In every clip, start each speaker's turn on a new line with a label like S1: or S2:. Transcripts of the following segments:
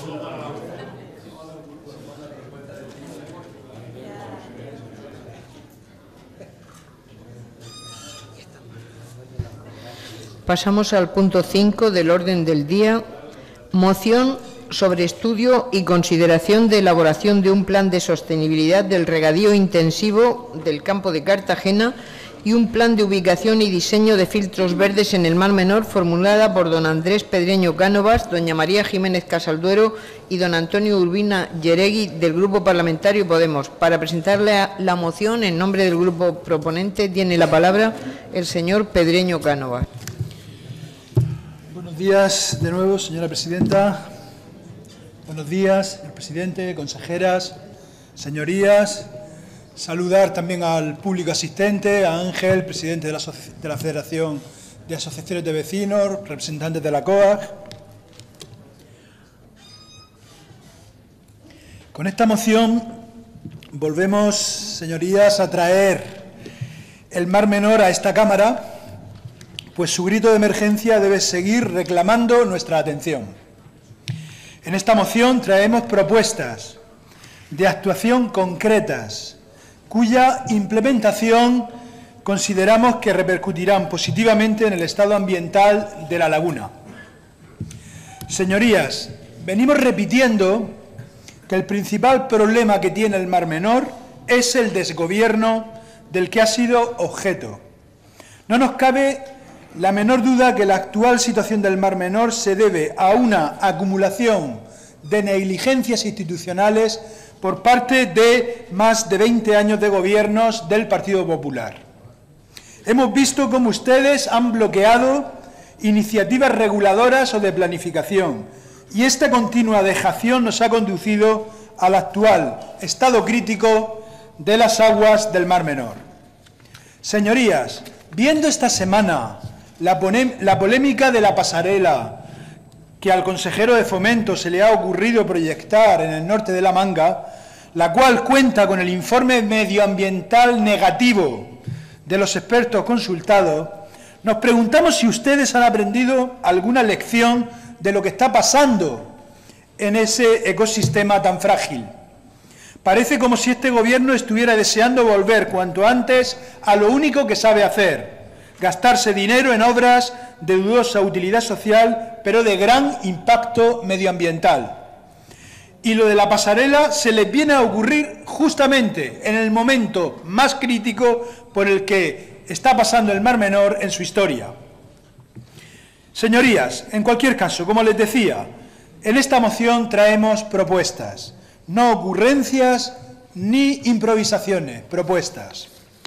S1: Pasamos al punto 5 del orden del día. Moción sobre estudio y consideración de elaboración de un plan de sostenibilidad del regadío intensivo del campo de Cartagena y un plan de ubicación y diseño de filtros verdes en el Mar Menor, formulada por don Andrés Pedreño Cánovas, doña María Jiménez Casalduero y don Antonio Urbina Yeregui, del Grupo Parlamentario Podemos. Para presentarle la moción en nombre del grupo proponente tiene la palabra el señor Pedreño Cánovas.
S2: Buenos días de nuevo, señora presidenta. Buenos días, señor presidente, consejeras, señorías. Saludar también al público asistente, a Ángel, presidente de la Federación de Asociaciones de Vecinos, representantes de la COAG. Con esta moción volvemos, señorías, a traer el Mar Menor a esta Cámara, pues su grito de emergencia debe seguir reclamando nuestra atención. En esta moción traemos propuestas de actuación concretas, cuya implementación consideramos que repercutirán positivamente en el estado ambiental de la laguna. Señorías, venimos repitiendo que el principal problema que tiene el Mar Menor es el desgobierno del que ha sido objeto. No nos cabe la menor duda que la actual situación del Mar Menor se debe a una acumulación de negligencias institucionales por parte de más de 20 años de gobiernos del Partido Popular. Hemos visto cómo ustedes han bloqueado iniciativas reguladoras o de planificación, y esta continua dejación nos ha conducido al actual estado crítico de las aguas del Mar Menor. Señorías, viendo esta semana la polémica de la pasarela que al consejero de Fomento se le ha ocurrido proyectar en el norte de la Manga, la cual cuenta con el informe medioambiental negativo de los expertos consultados, nos preguntamos si ustedes han aprendido alguna lección de lo que está pasando en ese ecosistema tan frágil. Parece como si este gobierno estuviera deseando volver cuanto antes a lo único que sabe hacer: gastarse dinero en obras de dudosa utilidad social, pero de gran impacto medioambiental. Y lo de la pasarela se les viene a ocurrir justamente en el momento más crítico por el que está pasando el Mar Menor en su historia. Señorías, en cualquier caso, como les decía, en esta moción traemos propuestas, no ocurrencias ni improvisaciones, propuestas.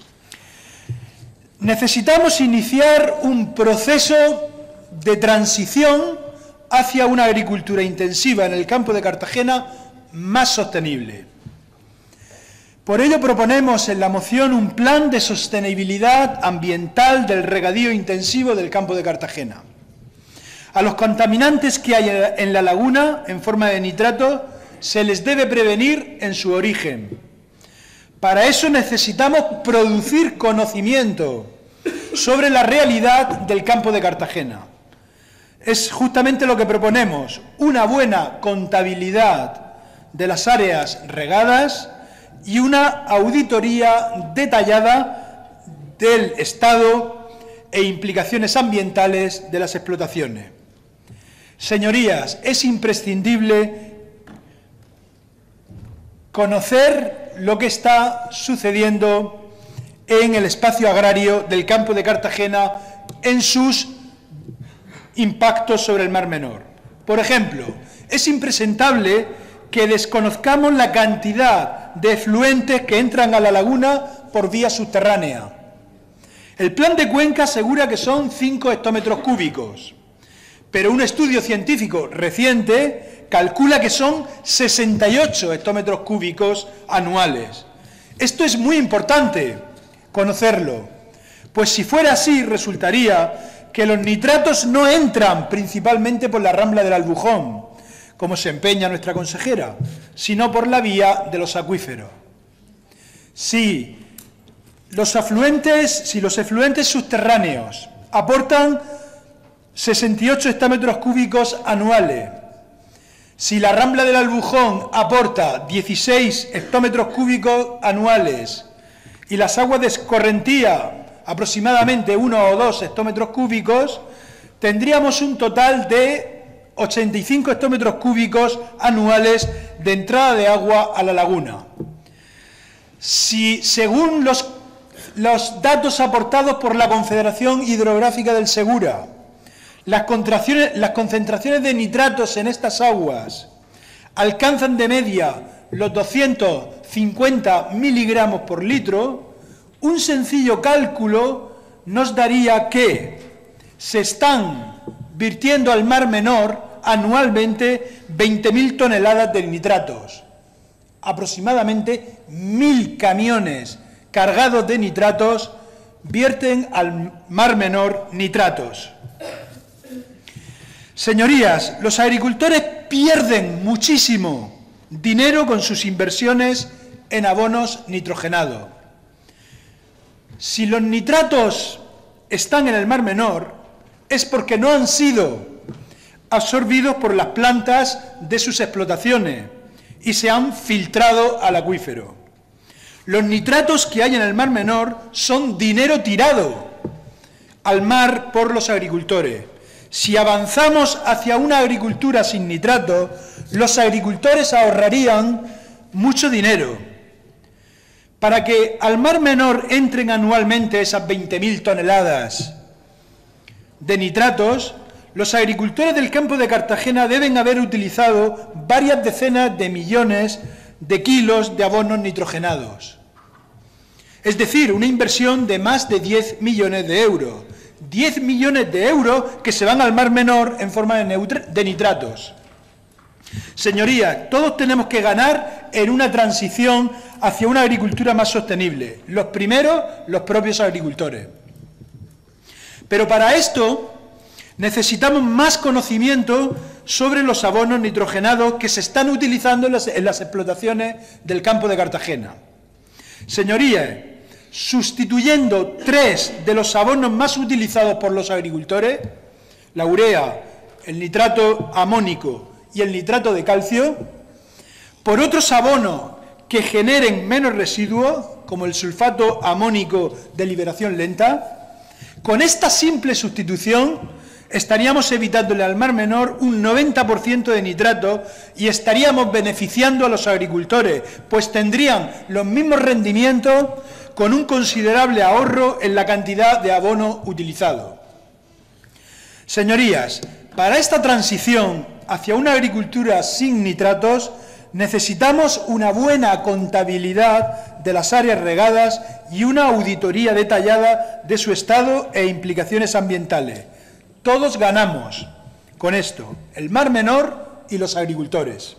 S2: Necesitamos iniciar un proceso de transición hacia una agricultura intensiva en el campo de Cartagena más sostenible. Por ello proponemos en la moción un plan de sostenibilidad ambiental del regadío intensivo del campo de Cartagena. A los contaminantes que hay en la laguna en forma de nitrato se les debe prevenir en su origen. Para eso necesitamos producir conocimiento sobre la realidad del campo de Cartagena. Es justamente lo que proponemos: una buena contabilidad de las áreas regadas y una auditoría detallada del estado e implicaciones ambientales de las explotaciones. Señorías, es imprescindible conocer lo que está sucediendo en el espacio agrario del campo de Cartagena en sus impactos sobre el Mar Menor. Por ejemplo, es impresentable que desconozcamos la cantidad de efluentes que entran a la laguna por vía subterránea. El plan de cuenca asegura que son 5 hectómetros cúbicos, pero un estudio científico reciente calcula que son 68 hectómetros cúbicos anuales. Esto es muy importante conocerlo, pues si fuera así resultaría que los nitratos no entran principalmente por la rambla del Albujón, como se empeña nuestra consejera, sino por la vía de los acuíferos. Si los efluentes subterráneos aportan 68 hectómetros cúbicos anuales, Si la Rambla del Albujón aporta 16 hectómetros cúbicos anuales y las aguas de escorrentía aproximadamente 1 o 2 hectómetros cúbicos, tendríamos un total de 85 hectómetros cúbicos anuales de entrada de agua a la laguna. Si, según los datos aportados por la Confederación Hidrográfica del Segura, las concentraciones de nitratos en estas aguas alcanzan de media los 250 miligramos por litro, un sencillo cálculo nos daría que se están virtiendo al Mar Menor anualmente 20.000 toneladas de nitratos. Aproximadamente 1.000 camiones cargados de nitratos vierten al Mar Menor nitratos. Señorías, los agricultores pierden muchísimo dinero con sus inversiones en abonos nitrogenados. Si los nitratos están en el Mar Menor, es porque no han sido absorbidos por las plantas de sus explotaciones y se han filtrado al acuífero. Los nitratos que hay en el Mar Menor son dinero tirado al mar por los agricultores. Si avanzamos hacia una agricultura sin nitratos, los agricultores ahorrarían mucho dinero. Para que al Mar Menor entren anualmente esas 20.000 toneladas de nitratos, los agricultores del campo de Cartagena deben haber utilizado varias decenas de millones de kilos de abonos nitrogenados. Es decir, una inversión de más de 10 millones de euros. 10 millones de euros que se van al Mar Menor en forma de nitratos. Señorías, todos tenemos que ganar en una transición hacia una agricultura más sostenible. Los primeros, los propios agricultores. Pero para esto necesitamos más conocimiento sobre los abonos nitrogenados que se están utilizando en las explotaciones del campo de Cartagena. Señorías, sustituyendo 3 de los abonos más utilizados por los agricultores, la urea, el nitrato amónico y el nitrato de calcio, por otros abonos que generen menos residuos, como el sulfato amónico de liberación lenta, con esta simple sustitución estaríamos evitándole al Mar Menor un 90% de nitrato y estaríamos beneficiando a los agricultores, pues tendrían los mismos rendimientos con un considerable ahorro en la cantidad de abono utilizado. Señorías, para esta transición hacia una agricultura sin nitratos necesitamos una buena contabilidad de las áreas regadas y una auditoría detallada de su estado e implicaciones ambientales. Todos ganamos con esto, el Mar Menor y los agricultores.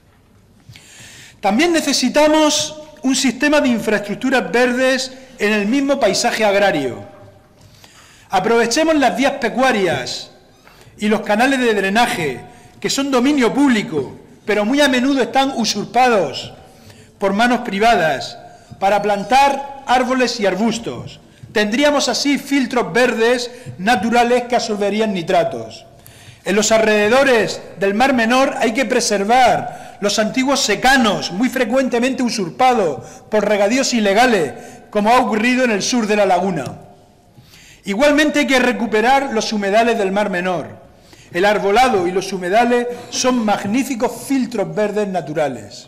S2: También necesitamos un sistema de infraestructuras verdes en el mismo paisaje agrario. Aprovechemos las vías pecuarias y los canales de drenaje, que son dominio público, pero muy a menudo están usurpados por manos privadas, para plantar árboles y arbustos. Tendríamos así filtros verdes naturales que absorberían nitratos. En los alrededores del Mar Menor hay que preservar los antiguos secanos, muy frecuentemente usurpados por regadíos ilegales, como ha ocurrido en el sur de la laguna. Igualmente hay que recuperar los humedales del Mar Menor. El arbolado y los humedales son magníficos filtros verdes naturales.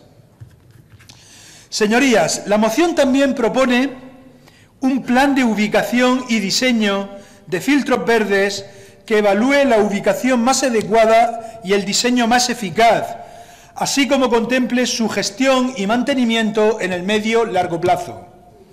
S2: Señorías, la moción también propone un plan de ubicación y diseño de filtros verdes que evalúe la ubicación más adecuada y el diseño más eficaz, así como contemple su gestión y mantenimiento en el medio-largo plazo.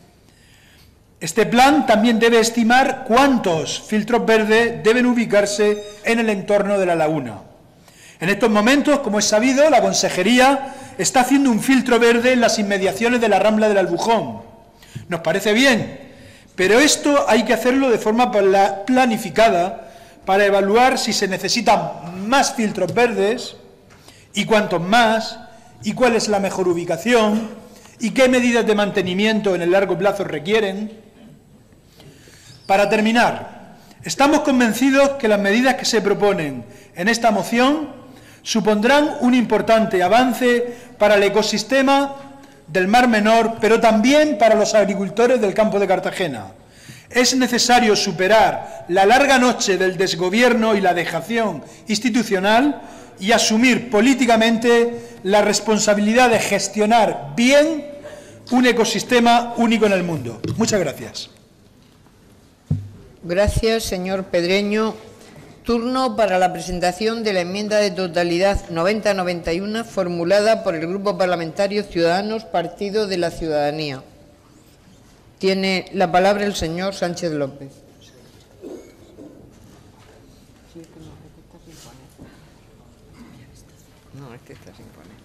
S2: Este plan también debe estimar cuántos filtros verdes deben ubicarse en el entorno de la laguna. En estos momentos, como es sabido, la Consejería está haciendo un filtro verde en las inmediaciones de la Rambla del Albujón. Nos parece bien, pero esto hay que hacerlo de forma planificada para evaluar si se necesitan más filtros verdes y cuántos más, y cuál es la mejor ubicación, y qué medidas de mantenimiento en el largo plazo requieren. Para terminar, estamos convencidos que las medidas que se proponen en esta moción Supondrán un importante avance para el ecosistema del Mar Menor, pero también para los agricultores del campo de Cartagena. Es necesario superar la larga noche del desgobierno y la dejación institucional y asumir políticamente la responsabilidad de gestionar bien un ecosistema único en el mundo. Muchas gracias.
S1: Gracias, señor Pedreño. Turno para la presentación de la enmienda de totalidad 90-91 formulada por el Grupo Parlamentario Ciudadanos, Partido de la Ciudadanía. Tiene la palabra el señor Sánchez López. No, este está sin poner.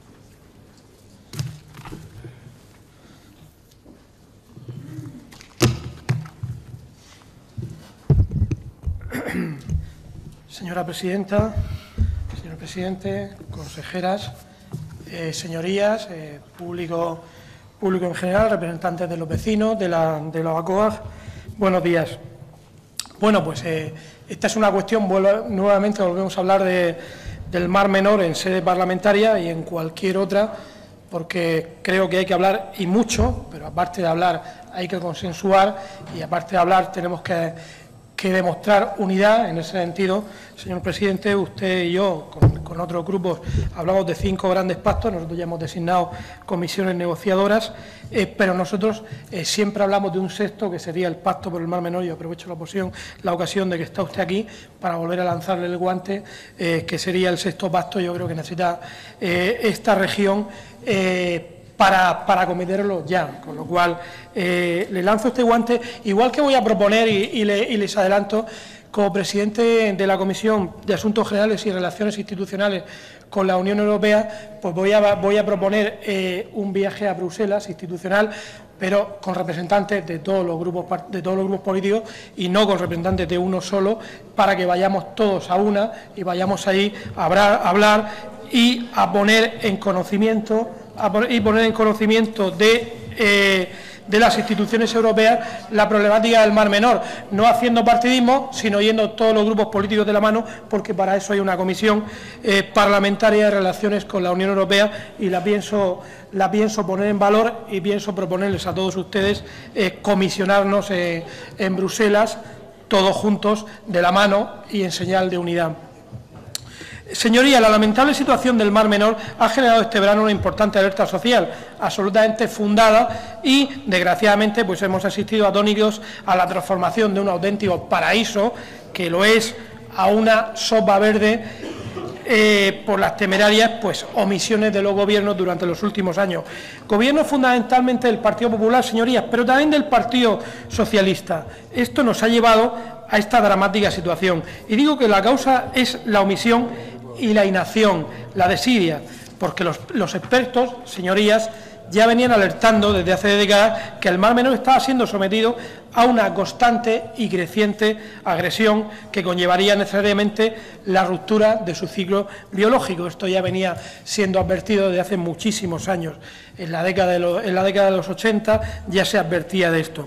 S3: Señora presidenta, señor presidente, consejeras, señorías, público en general, representantes de los vecinos, de la ACOAG, buenos días. Bueno, pues esta es una cuestión, nuevamente volvemos a hablar del Mar Menor en sede parlamentaria y en cualquier otra, porque creo que hay que hablar y mucho, pero aparte de hablar hay que consensuar y aparte de hablar tenemos que demostrar unidad. En ese sentido, señor presidente, usted y yo, con otros grupos, hablamos de 5 grandes pactos. Nosotros ya hemos designado comisiones negociadoras, pero nosotros siempre hablamos de un sexto, que sería el Pacto por el Mar Menor. Yo aprovecho la ocasión de que está usted aquí para volver a lanzarle el guante, que sería el sexto pacto. Yo creo que necesita esta región para acometerlo ya, con lo cual le lanzo este guante, igual que voy a proponer y les adelanto, como presidente de la Comisión de Asuntos Generales y Relaciones Institucionales con la Unión Europea, pues voy a proponer un viaje a Bruselas institucional, pero con representantes de todos los grupos políticos y no con representantes de uno solo, para que vayamos todos a una y vayamos ahí a hablar y a poner en conocimiento de las instituciones europeas la problemática del Mar Menor, no haciendo partidismo, sino yendo todos los grupos políticos de la mano, porque para eso hay una comisión parlamentaria de relaciones con la Unión Europea y la pienso poner en valor y pienso proponerles a todos ustedes comisionarnos en Bruselas, todos juntos, de la mano y en señal de unidad. Señorías, la lamentable situación del Mar Menor ha generado este verano una importante alerta social, absolutamente fundada y, desgraciadamente, pues hemos asistido atónitos a la transformación de un auténtico paraíso, que lo es, a una sopa verde por las temerarias omisiones de los gobiernos durante los últimos años. Gobiernos fundamentalmente del Partido Popular, señorías, pero también del Partido Socialista. Esto nos ha llevado a esta dramática situación. Y digo que la causa es la omisión y la inacción, la desidia, porque los expertos, señorías, ya venían alertando desde hace décadas que el Mar Menor estaba siendo sometido a una constante y creciente agresión que conllevaría necesariamente la ruptura de su ciclo biológico. Esto ya venía siendo advertido desde hace muchísimos años. En la década de los 80 ya se advertía de esto.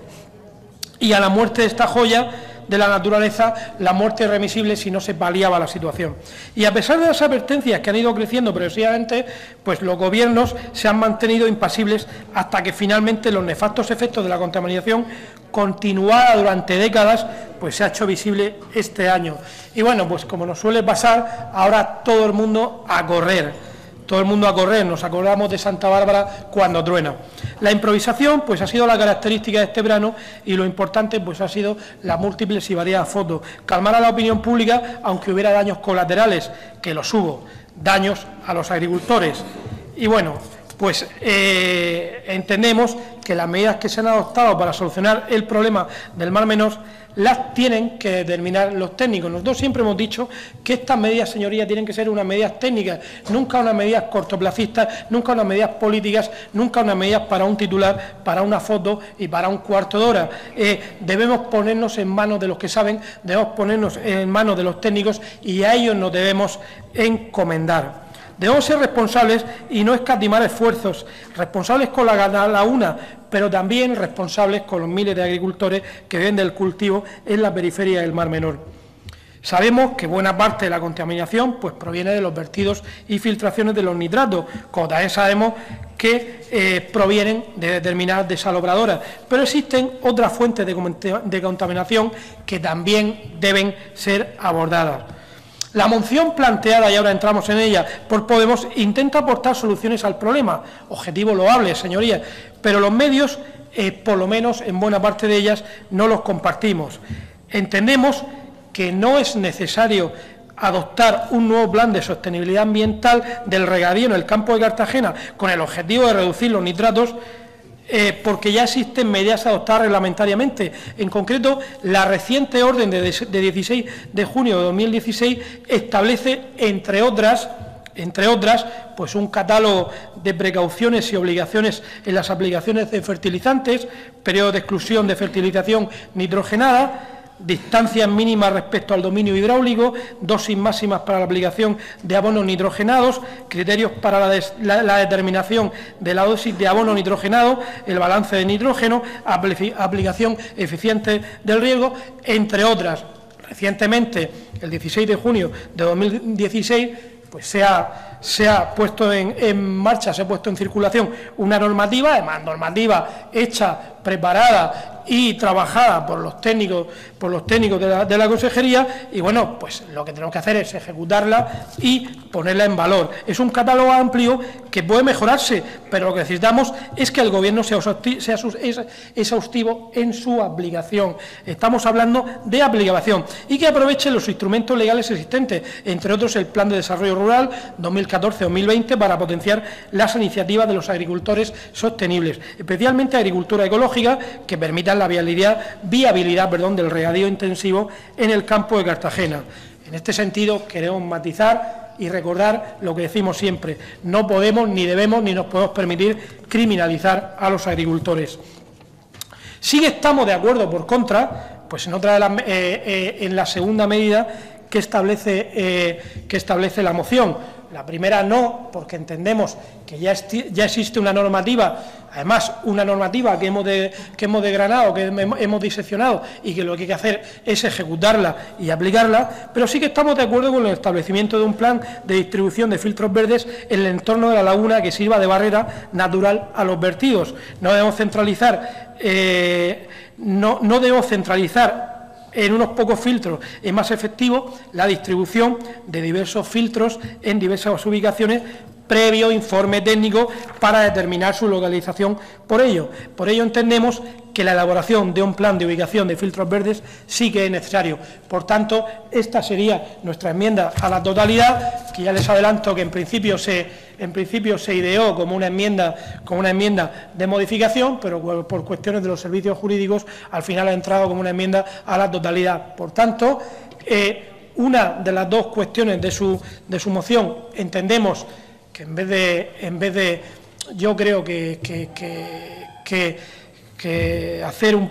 S3: Y a la muerte de esta joya de la naturaleza, la muerte irremisible si no se paliaba la situación. Y a pesar de las advertencias que han ido creciendo progresivamente, pues los gobiernos se han mantenido impasibles hasta que finalmente los nefastos efectos de la contaminación continuada durante décadas pues se ha hecho visible este año. Y bueno, pues como nos suele pasar, ahora todo el mundo a correr. Todo el mundo a correr, nos acordamos de Santa Bárbara cuando truena. La improvisación pues ha sido la característica de este verano y lo importante pues ha sido las múltiples y variadas fotos. Calmar a la opinión pública, aunque hubiera daños colaterales, que los hubo, daños a los agricultores. Y bueno, pues entendemos que las medidas que se han adoptado para solucionar el problema del Mar Menor las tienen que determinar los técnicos. Nosotros siempre hemos dicho que estas medidas, señorías, tienen que ser unas medidas técnicas, nunca unas medidas cortoplacistas, nunca unas medidas políticas, nunca unas medidas para un titular, para una foto y para un cuarto de hora. Debemos ponernos en manos de los que saben, debemos ponernos en manos de los técnicos y a ellos nos debemos encomendar. Debemos ser responsables y no escatimar esfuerzos, responsables con la una, pero también responsables con los miles de agricultores que viven del cultivo en la periferia del Mar Menor. Sabemos que buena parte de la contaminación pues, proviene de los vertidos y filtraciones de los nitratos, como también sabemos que provienen de determinadas desalobradoras, pero existen otras fuentes de contaminación que también deben ser abordadas. La moción planteada, y ahora entramos en ella, por Podemos, intenta aportar soluciones al problema, objetivo loable, señorías, pero los medios, por lo menos en buena parte de ellas, no los compartimos. Entendemos que no es necesario adoptar un nuevo plan de sostenibilidad ambiental del regadío en el campo de Cartagena con el objetivo de reducir los nitratos, porque ya existen medidas adoptadas reglamentariamente. En concreto, la reciente orden de 16 de junio de 2016 establece, entre otras, pues un catálogo de precauciones y obligaciones en las aplicaciones de fertilizantes, periodo de exclusión de fertilización nitrogenada, distancias mínimas respecto al dominio hidráulico, dosis máximas para la aplicación de abonos nitrogenados, criterios para la determinación de la dosis de abono nitrogenado, el balance de nitrógeno, aplicación eficiente del riego, entre otras. Recientemente, el 16 de junio de 2016, pues se ha puesto en marcha, se ha puesto en circulación una normativa, además normativa hecha, preparada y trabajada por los técnicos de la Consejería, y bueno, pues lo que tenemos que hacer es ejecutarla y ponerla en valor. Es un catálogo amplio que puede mejorarse, pero lo que necesitamos es que el Gobierno sea exhaustivo en su aplicación. Estamos hablando de aplicación y que aproveche los instrumentos legales existentes, entre otros el Plan de Desarrollo Rural 2014-2020, para potenciar las iniciativas de los agricultores sostenibles, especialmente agricultura ecológica, que permitan la viabilidad del regadío intensivo en el campo de Cartagena. En este sentido, queremos matizar y recordar lo que decimos siempre: no podemos, ni debemos, ni nos podemos permitir criminalizar a los agricultores. Sí que estamos de acuerdo, por contra, pues en la segunda medida que establece la moción. La primera no, porque entendemos que ya existe una normativa, además una normativa que hemos desgranado, que hemos diseccionado, y que lo que hay que hacer es ejecutarla y aplicarla, pero sí que estamos de acuerdo con el establecimiento de un plan de distribución de filtros verdes en el entorno de la laguna que sirva de barrera natural a los vertidos. No debemos centralizar en unos pocos filtros. Es más efectivo la distribución de diversos filtros en diversas ubicaciones, previo informe técnico para determinar su localización. Por ello entendemos que la elaboración de un plan de ubicación de filtros verdes sí que es necesario. Por tanto, esta sería nuestra enmienda a la totalidad, que ya les adelanto que en principio se ideó como una enmienda de modificación, pero por cuestiones de los servicios jurídicos al final ha entrado como una enmienda a la totalidad. Por tanto, una de las dos cuestiones de su moción entendemos que en vez de yo creo que hacer un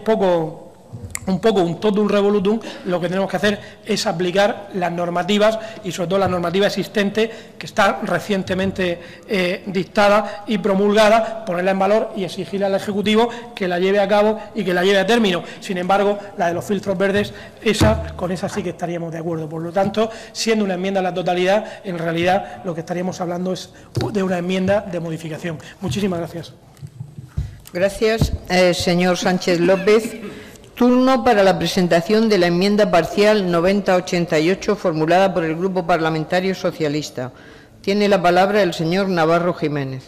S3: totum revolutum, lo que tenemos que hacer es aplicar las normativas, y sobre todo la normativa existente, que está recientemente dictada y promulgada, ponerla en valor y exigirle al Ejecutivo que la lleve a cabo y que la lleve a término. Sin embargo, la de los filtros verdes, con esa sí que estaríamos de acuerdo. Por lo tanto, siendo una enmienda a la totalidad, en realidad lo que estaríamos hablando es de una enmienda de modificación. Muchísimas gracias.
S1: Gracias, señor Sánchez López. Turno para la presentación de la enmienda parcial 9088 formulada por el Grupo Parlamentario Socialista. Tiene la palabra el señor Navarro Jiménez.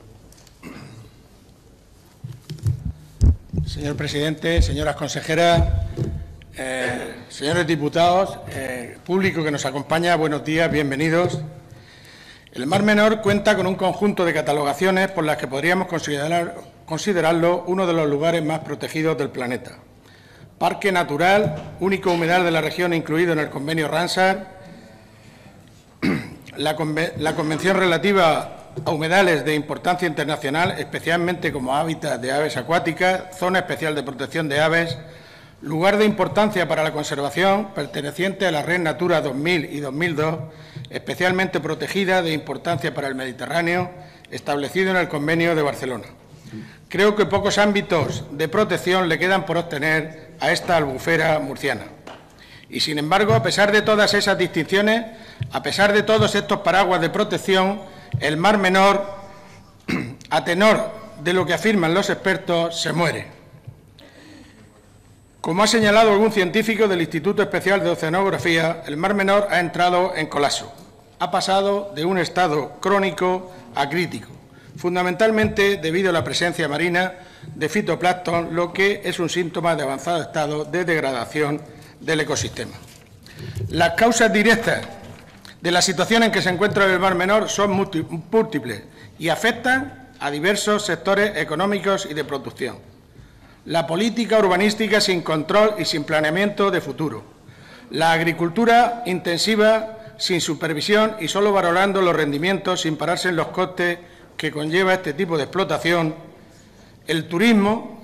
S4: Señor presidente, señoras consejeras, señores diputados, público que nos acompaña, buenos días, bienvenidos. El Mar Menor cuenta con un conjunto de catalogaciones por las que podríamos considerarlo uno de los lugares más protegidos del planeta. Parque natural, único humedal de la región incluido en el convenio Ramsar, la convención relativa a humedales de importancia internacional, especialmente como hábitat de aves acuáticas, zona especial de protección de aves, lugar de importancia para la conservación, perteneciente a la Red Natura 2000 y 2002, especialmente protegida de importancia para el Mediterráneo, establecido en el Convenio de Barcelona. Creo que pocos ámbitos de protección le quedan por obtener a esta albufera murciana. Y, sin embargo, a pesar de todas esas distinciones, a pesar de todos estos paraguas de protección, el Mar Menor, a tenor de lo que afirman los expertos, se muere. Como ha señalado algún científico del Instituto Especial de Oceanografía, el Mar Menor ha entrado en colapso. Ha pasado de un estado crónico a crítico, fundamentalmente debido a la presencia marina de fitoplancton, lo que es un síntoma de avanzado estado de degradación del ecosistema. Las causas directas de la situación en que se encuentra el Mar Menor son múltiples y afectan a diversos sectores económicos y de producción. La política urbanística sin control y sin planeamiento de futuro. La agricultura intensiva sin supervisión y solo valorando los rendimientos sin pararse en los costes que conlleva este tipo de explotación. El turismo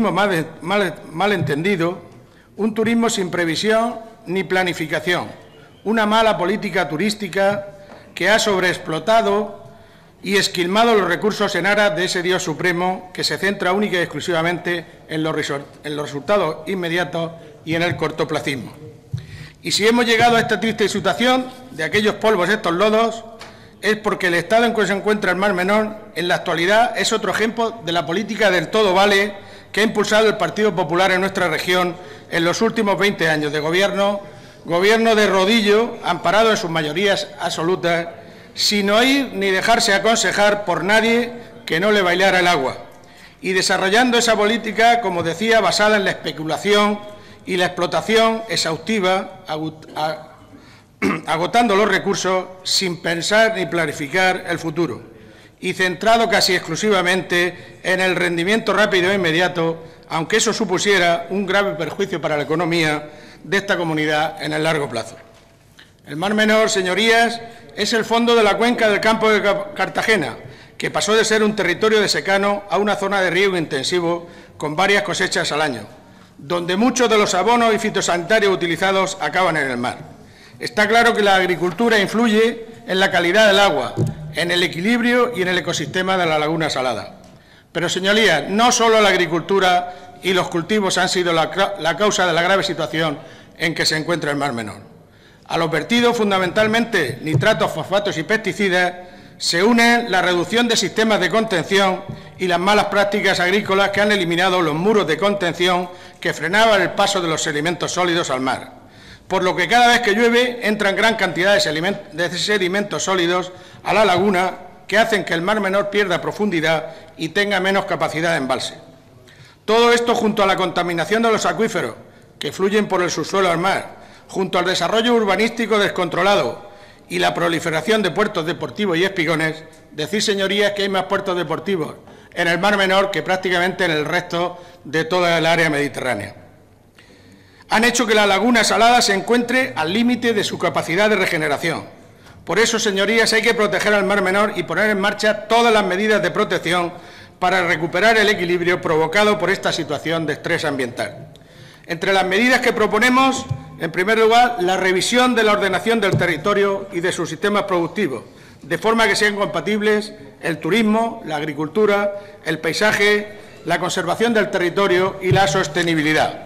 S4: mal entendido, un turismo sin previsión ni planificación, una mala política turística que ha sobreexplotado y esquilmado los recursos en aras de ese Dios supremo que se centra única y exclusivamente en los resultados inmediatos y en el cortoplacismo. Y si hemos llegado a esta triste situación de aquellos polvos, estos lodos, es porque el estado en que se encuentra el Mar Menor en la actualidad es otro ejemplo de la política del todo vale que ha impulsado el Partido Popular en nuestra región en los últimos 20 años de gobierno de rodillo, amparado en sus mayorías absolutas, sin oír ni dejarse aconsejar por nadie que no le bailara el agua, y desarrollando esa política, como decía, basada en la especulación y la explotación exhaustiva, agotando los recursos sin pensar ni planificar el futuro, y centrado casi exclusivamente en el rendimiento rápido e inmediato, aunque eso supusiera un grave perjuicio para la economía de esta comunidad en el largo plazo. El Mar Menor, señorías, es el fondo de la cuenca del campo de Cartagena, que pasó de ser un territorio de secano a una zona de riego intensivo con varias cosechas al año, donde muchos de los abonos y fitosanitarios utilizados acaban en el mar. Está claro que la agricultura influye en la calidad del agua, en el equilibrio y en el ecosistema de la laguna salada. Pero, señorías, no solo la agricultura y los cultivos han sido la causa de la grave situación en que se encuentra el Mar Menor. A los vertidos, fundamentalmente nitratos, fosfatos y pesticidas, se unen la reducción de sistemas de contención y las malas prácticas agrícolas que han eliminado los muros de contención que frenaban el paso de los sedimentos sólidos al mar, por lo que cada vez que llueve entran gran cantidad de sedimentos sólidos a la laguna que hacen que el Mar Menor pierda profundidad y tenga menos capacidad de embalse. Todo esto, junto a la contaminación de los acuíferos que fluyen por el subsuelo al mar, junto al desarrollo urbanístico descontrolado y la proliferación de puertos deportivos y espigones, decir, señorías, que hay más puertos deportivos en el Mar Menor que prácticamente en el resto de toda el área mediterránea. Han hecho que la laguna salada se encuentre al límite de su capacidad de regeneración. Por eso, señorías, hay que proteger al Mar Menor y poner en marcha todas las medidas de protección para recuperar el equilibrio provocado por esta situación de estrés ambiental. Entre las medidas que proponemos, en primer lugar, la revisión de la ordenación del territorio y de sus sistemas productivos, de forma que sean compatibles el turismo, la agricultura, el paisaje, la conservación del territorio y la sostenibilidad.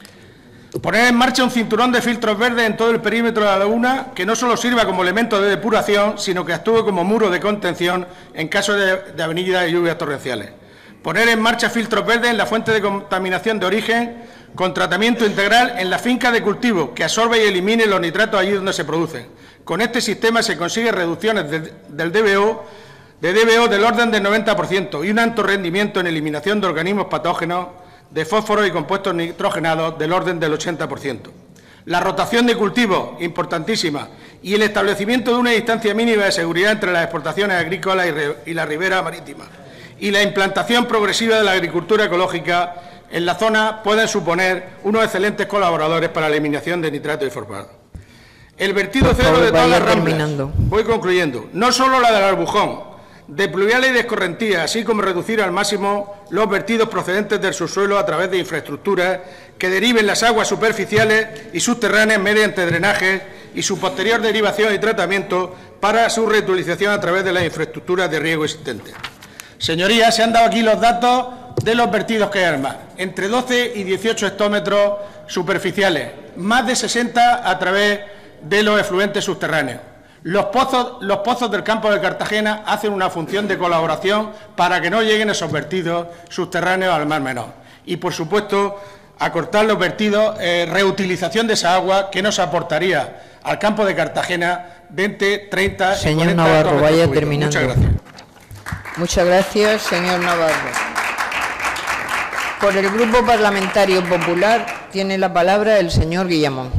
S4: Poner en marcha un cinturón de filtros verdes en todo el perímetro de la laguna que no solo sirva como elemento de depuración, sino que actúe como muro de contención en caso de avenidas y lluvias torrenciales. Poner en marcha filtros verdes en la fuente de contaminación de origen con tratamiento integral en la finca de cultivo que absorbe y elimine los nitratos allí donde se producen. Con este sistema se consigue reducciones del DBO del orden del 90% y un alto rendimiento en eliminación de organismos patógenos, de fósforo y compuestos nitrogenados del orden del 80%. La rotación de cultivos, importantísima, y el establecimiento de una distancia mínima de seguridad entre las exportaciones agrícolas y la ribera marítima, y la implantación progresiva de la agricultura ecológica en la zona pueden suponer unos excelentes colaboradores para la eliminación de nitrato y fosfato. El vertido cero de todas las ramblas, voy concluyendo, no solo la del Albujón, de pluviales y de escorrentías, así como reducir al máximo los vertidos procedentes del subsuelo a través de infraestructuras que deriven las aguas superficiales y subterráneas mediante drenajes y su posterior derivación y tratamiento para su reutilización a través de las infraestructuras de riego existentes. Señorías, se han dado aquí los datos de los vertidos que hay al mar. Entre 12 y 18 hectómetros superficiales, más de 60 a través de los efluentes subterráneos. Los pozos del campo de Cartagena hacen una función de colaboración para que no lleguen esos vertidos subterráneos al Mar Menor. Y, por supuesto, acortar los vertidos, reutilización de esa agua que nos aportaría al campo de Cartagena 20, 30 y 40
S1: Navarro, vaya terminando.
S4: Muchas gracias.
S1: Muchas gracias, señor Navarro. Por el Grupo Parlamentario Popular tiene la palabra el señor Guillamón.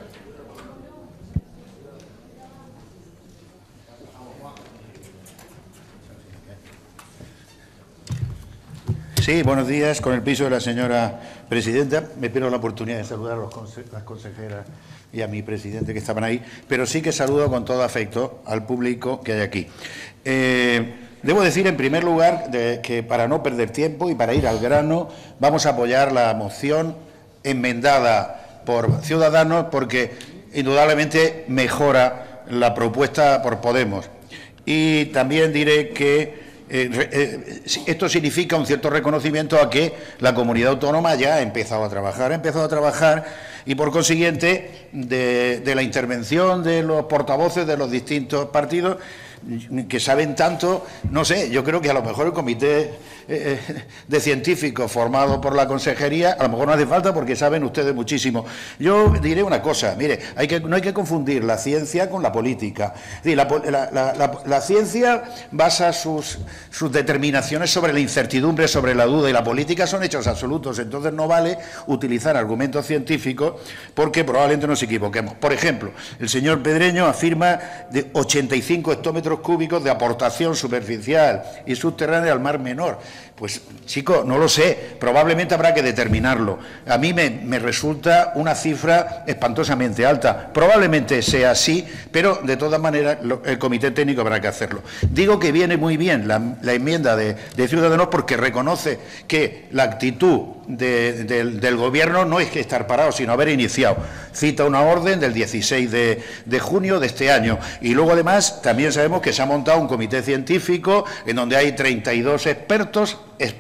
S5: Sí, buenos días. Con el permiso de la señora presidenta, me pierdo la oportunidad de saludar a las consejeras y a mi presidente que estaban ahí, pero sí que saludo con todo afecto al público que hay aquí. Debo decir, en primer lugar, que para no perder tiempo y para ir al grano, vamos a apoyar la moción enmendada por Ciudadanos porque indudablemente mejora la propuesta por Podemos. Y también diré que esto significa un cierto reconocimiento a que la comunidad autónoma ya ha empezado a trabajar y, por consiguiente, de la intervención de los portavoces de los distintos partidos que saben tanto, no sé, yo creo que a lo mejor el comité de científicos formado por la consejería, a lo mejor no hace falta porque saben ustedes muchísimo. Yo diré una cosa, mire, no hay que confundir la ciencia con la política. Es decir, la ciencia basa sus determinaciones sobre la incertidumbre, sobre la duda, y la política son hechos absolutos, entonces no vale utilizar argumentos científicos porque probablemente nos equivoquemos. Por ejemplo, el señor Pedreño afirma de 85 hectómetros cúbicos de aportación superficial y subterránea al Mar Menor. Pues, chico, no lo sé, probablemente habrá que determinarlo. A mí me resulta una cifra espantosamente alta. Probablemente sea así, pero de todas maneras el Comité Técnico habrá que hacerlo. Digo que viene muy bien la enmienda de Ciudadanos porque reconoce que la actitud del Gobierno no es que estar parado, sino haber iniciado. Cita una orden del 16 de junio de este año. Y luego, además, también sabemos que se ha montado un comité científico en donde hay 32 expertos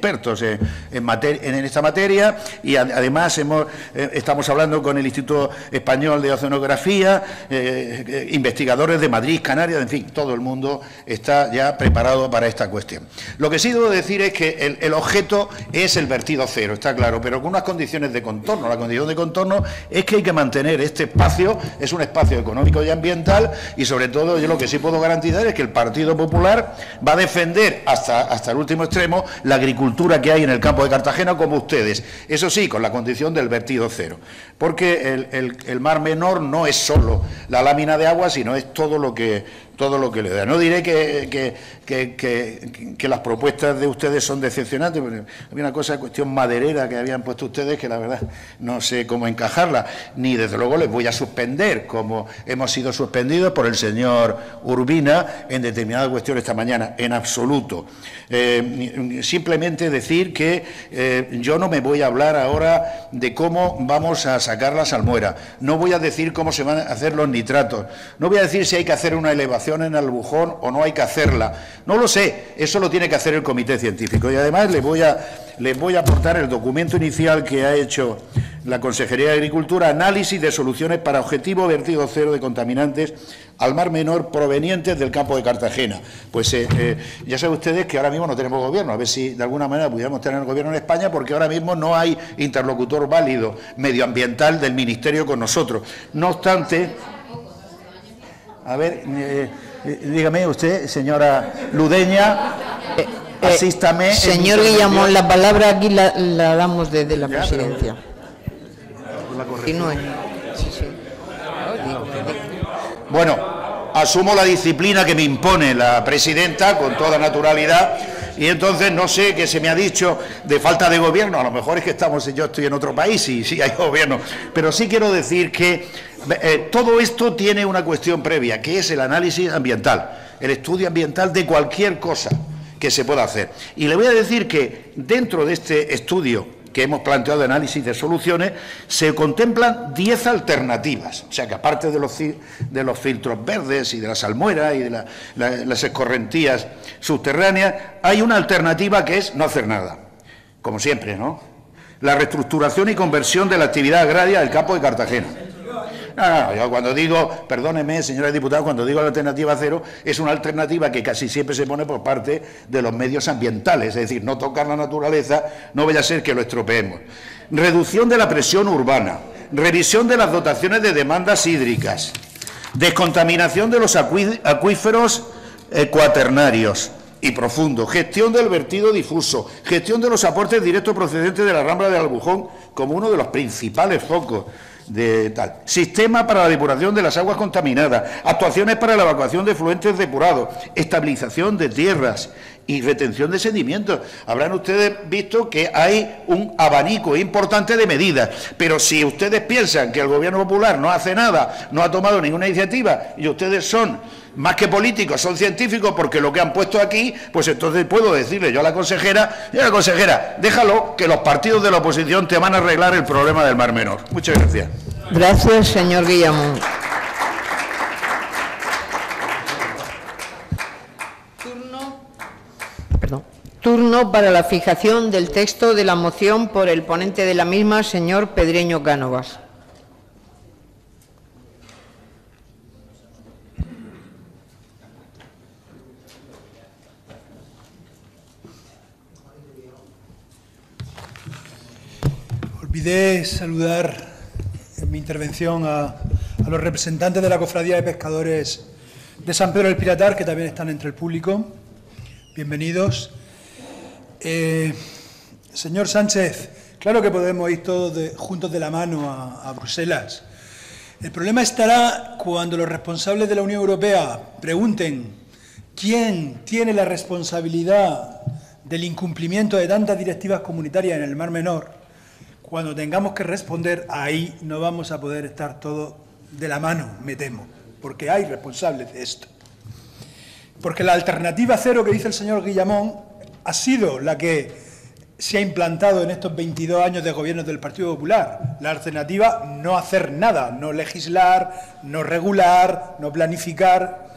S5: en esta materia, y además estamos hablando con el Instituto Español de Oceanografía, investigadores de Madrid, Canarias, en fin, todo el mundo está ya preparado para esta cuestión. Lo que sí debo decir es que el objeto es el vertido cero, está claro, pero con unas condiciones de contorno. La condición de contorno es que hay que mantener este espacio, es un espacio económico y ambiental, y sobre todo yo lo que sí puedo garantizar es que el Partido Popular va a defender hasta el último extremo la agricultura que hay en el campo de Cartagena, como ustedes, eso sí, con la condición del vertido cero, porque el Mar Menor no es solo la lámina de agua, sino es todo lo que le da. No diré que las propuestas de ustedes son decepcionantes, porque había una cosa, cuestión maderera que habían puesto ustedes que la verdad no sé cómo encajarla, ni desde luego les voy a suspender, como hemos sido suspendidos por el señor Urbina en determinadas cuestiones esta mañana, en absoluto. Simplemente decir que yo no me voy a hablar ahora de cómo vamos a sacar la salmuera, no voy a decir cómo se van a hacer los nitratos, no voy a decir si hay que hacer una elevación en Albujón o no hay que hacerla, no lo sé, eso lo tiene que hacer el comité científico. Y además les voy a aportar el documento inicial que ha hecho la Consejería de Agricultura, análisis de soluciones para objetivo vertido cero de contaminantes al Mar Menor provenientes del campo de Cartagena. Pues ya saben ustedes que ahora mismo no tenemos gobierno, a ver si de alguna manera pudiéramos tener gobierno en España, porque ahora mismo no hay interlocutor válido medioambiental del Ministerio con nosotros. No obstante, a ver, dígame usted, señora Ludeña, asístame.
S1: Señor Guillamón, la palabra aquí la damos desde la presidencia.
S5: Bueno, asumo la disciplina que me impone la presidenta con toda naturalidad. Y entonces no sé qué se me ha dicho de falta de gobierno, a lo mejor es que yo estoy en otro país y sí hay gobierno, pero sí quiero decir que todo esto tiene una cuestión previa, que es el análisis ambiental, el estudio ambiental de cualquier cosa que se pueda hacer. Y le voy a decir que dentro de este estudio que hemos planteado de análisis de soluciones, se contemplan 10 alternativas. O sea que aparte de los filtros verdes y de la salmuera y de las escorrentías subterráneas, hay una alternativa que es no hacer nada, como siempre, ¿no? la reestructuración y conversión de la actividad agraria del campo de Cartagena. No, yo cuando digo, perdónenme, señores diputados, cuando digo la alternativa cero, es una alternativa que casi siempre se pone por parte de los medios ambientales, es decir, no tocar la naturaleza, no vaya a ser que lo estropeemos. Reducción de la presión urbana, revisión de las dotaciones de demandas hídricas, descontaminación de los acuíferos cuaternarios y profundos, gestión del vertido difuso, gestión de los aportes directos procedentes de la Rambla del Albujón como uno de los principales focos de tal. Sistema para la depuración de las aguas contaminadas, actuaciones para la evacuación de efluentes depurados, estabilización de tierras y retención de sedimentos. Habrán ustedes visto que hay un abanico importante de medidas, pero si ustedes piensan que el Gobierno Popular no hace nada, no ha tomado ninguna iniciativa, y ustedes son más que políticos, son científicos, porque lo que han puesto aquí, pues entonces puedo decirle yo a la consejera, señora consejera, déjalo, que los partidos de la oposición te van a arreglar el problema del Mar Menor. Muchas gracias.
S1: Gracias, señor Guillamón. Turno para la fijación del texto de la moción por el ponente de la misma, señor Pedreño Cánovas.
S2: Olvidé saludar en mi intervención a los representantes de la Cofradía de Pescadores de San Pedro del Piratar, que también están entre el público. Bienvenidos. Señor Sánchez, claro que podemos ir todos juntos de la mano a Bruselas. El problema estará cuando los responsables de la Unión Europea pregunten quién tiene la responsabilidad del incumplimiento de tantas directivas comunitarias en el Mar Menor. Cuando tengamos que responder, ahí no vamos a poder estar todos de la mano, me temo, porque hay responsables de esto. Porque la alternativa cero que dice el señor Guillamón ha sido la que se ha implantado en estos 22 años de gobierno del Partido Popular. La alternativa, no hacer nada, no legislar, no regular, no planificar.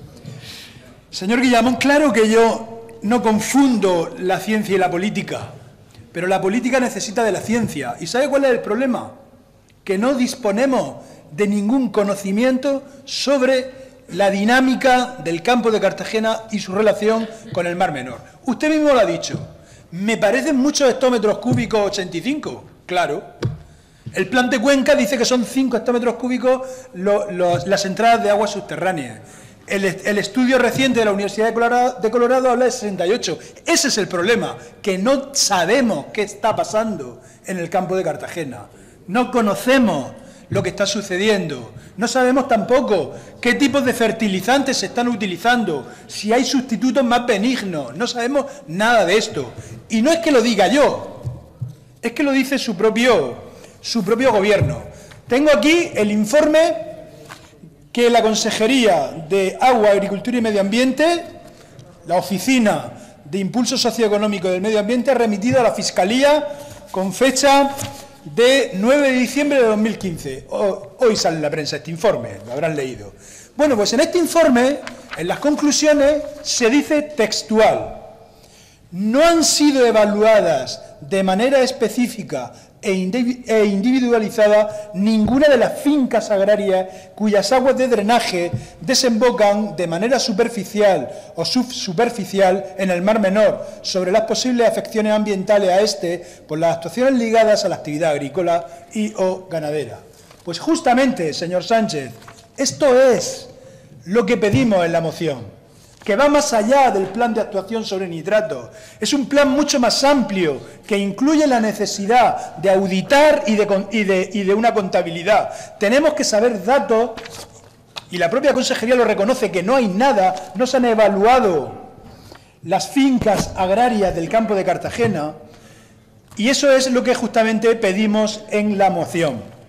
S2: Señor Guillamón, claro que yo no confundo la ciencia y la política, pero la política necesita de la ciencia. ¿Y sabe cuál es el problema? Que no disponemos de ningún conocimiento sobre la dinámica del campo de Cartagena y su relación con el Mar Menor. Usted mismo lo ha dicho. ¿Me parecen muchos hectómetros cúbicos 85? Claro. El plan de Cuenca dice que son 5 hectómetros cúbicos las entradas de aguas subterráneas. El estudio reciente de la Universidad de Colorado habla de 68. Ese es el problema, que no sabemos qué está pasando en el campo de Cartagena. No conocemos lo que está sucediendo. No sabemos tampoco qué tipos de fertilizantes se están utilizando, si hay sustitutos más benignos. No sabemos nada de esto. Y no es que lo diga yo, es que lo dice su propio gobierno. Tengo aquí el informe que la Consejería de Agua, Agricultura y Medio Ambiente, la Oficina de Impulso Socioeconómico del Medio Ambiente, ha remitido a la Fiscalía con fecha de 9 de diciembre de 2015. Hoy sale en la prensa este informe, lo habrán leído. Bueno, pues en este informe, en las conclusiones, se dice textual: no han sido evaluadas de manera específica e individualizada ninguna de las fincas agrarias cuyas aguas de drenaje desembocan de manera superficial o subsuperficial en el Mar Menor sobre las posibles afecciones ambientales a este por las actuaciones ligadas a la actividad agrícola y o ganadera. Pues justamente, señor Sánchez, esto es lo que pedimos en la moción, que va más allá del plan de actuación sobre nitratos. Es un plan mucho más amplio, que incluye la necesidad de auditar y de una contabilidad. Tenemos que saber datos, y la propia Consejería lo reconoce, que no hay nada, no se han evaluado las fincas agrarias del campo de Cartagena, y eso es lo que justamente pedimos en la moción.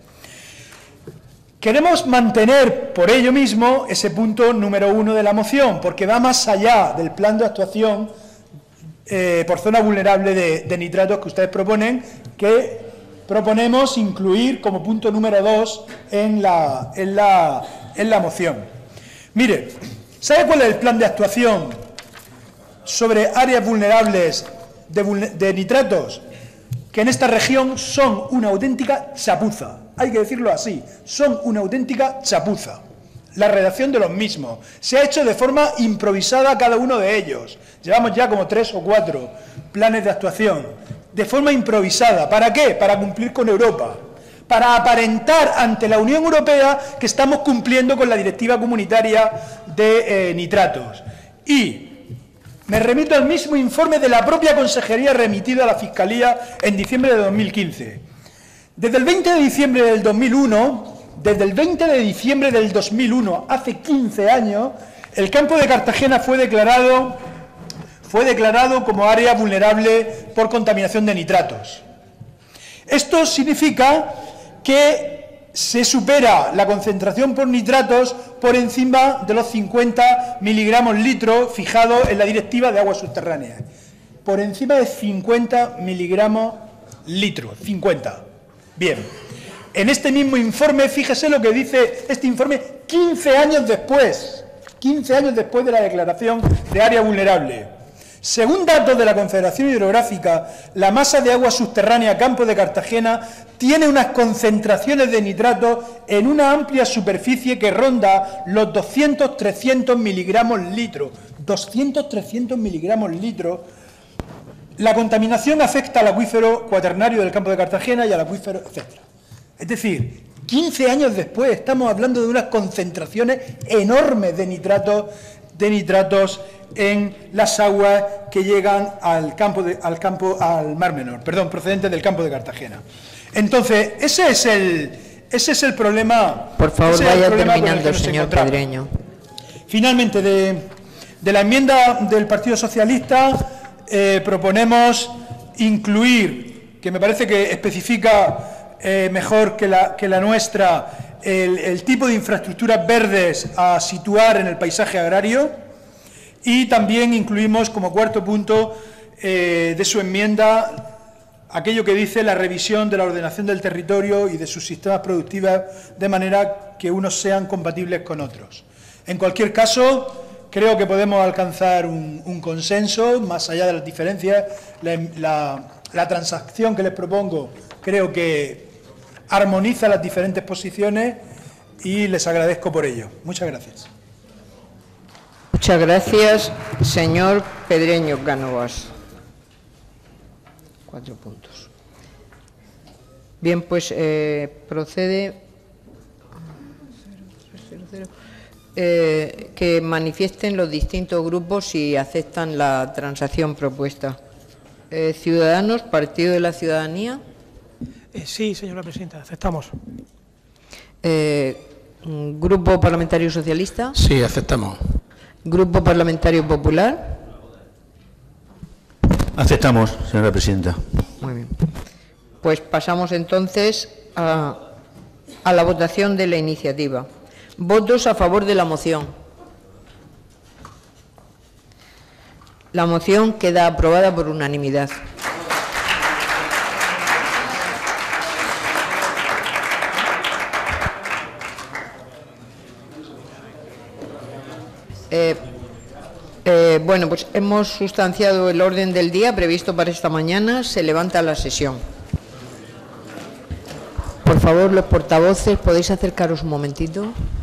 S2: Queremos mantener, por ello mismo, ese punto número 1 de la moción, porque va más allá del plan de actuación por zona vulnerable de nitratos que ustedes proponen, que proponemos incluir como punto número 2 en la moción. Mire, ¿sabe cuál es el plan de actuación sobre áreas vulnerables de nitratos? que en esta región son una auténtica chapuza. Hay que decirlo así, son una auténtica chapuza. La redacción de los mismos se ha hecho de forma improvisada cada uno de ellos. Llevamos ya como 3 o 4 planes de actuación, de forma improvisada. ¿Para qué? Para cumplir con Europa, para aparentar ante la Unión Europea que estamos cumpliendo con la directiva comunitaria de nitratos. Y me remito al mismo informe de la propia Consejería remitido a la Fiscalía en diciembre de 2015. Desde el 20 de diciembre del 2001, hace 15 años, el campo de Cartagena fue declarado como área vulnerable por contaminación de nitratos. Esto significa que se supera la concentración por nitratos por encima de los 50 miligramos litro fijados en la Directiva de Aguas Subterráneas. Por encima de 50 miligramos litro, 50. Bien, en este mismo informe, fíjese lo que dice este informe 15 años después de la declaración de área vulnerable. Según datos de la Confederación Hidrográfica, la masa de agua subterránea Campo de Cartagena tiene unas concentraciones de nitratos en una amplia superficie que ronda los 200-300 miligramos litro. 200-300 miligramos litro. La contaminación afecta al acuífero cuaternario del Campo de Cartagena y al acuífero, etc. Es decir, 15 años después estamos hablando de unas concentraciones enormes de nitratos en las aguas que llegan al Mar Menor, procedentes del Campo de Cartagena. Entonces, ese es el problema.
S1: Por favor, vaya terminando, señor Pedreño.
S2: Finalmente, de la enmienda del Partido Socialista, proponemos incluir, que me parece que especifica mejor que la nuestra, el tipo de infraestructuras verdes a situar en el paisaje agrario, y también incluimos como cuarto punto de su enmienda aquello que dice la revisión de la ordenación del territorio y de sus sistemas productivos de manera que unos sean compatibles con otros. En cualquier caso, creo que podemos alcanzar un consenso, más allá de las diferencias. La transacción que les propongo creo que armoniza las diferentes posiciones y les agradezco por ello. Muchas gracias.
S1: Muchas gracias, señor Pedreño Cánovas. 4 puntos. Bien, pues procede que manifiesten los distintos grupos si aceptan la transacción propuesta. Ciudadanos, Partido de la Ciudadanía.
S3: Sí, señora presidenta, aceptamos.
S1: Grupo Parlamentario Socialista.
S4: Sí, aceptamos.
S1: Grupo Parlamentario Popular.
S5: Aceptamos, señora presidenta.
S1: Muy bien. Pues pasamos entonces a la votación de la iniciativa. Votos a favor de la moción. La moción queda aprobada por unanimidad. Bueno, pues hemos sustanciado el orden del día previsto para esta mañana. Se levanta la sesión. Por favor, los portavoces, ¿podéis acercaros un momentito?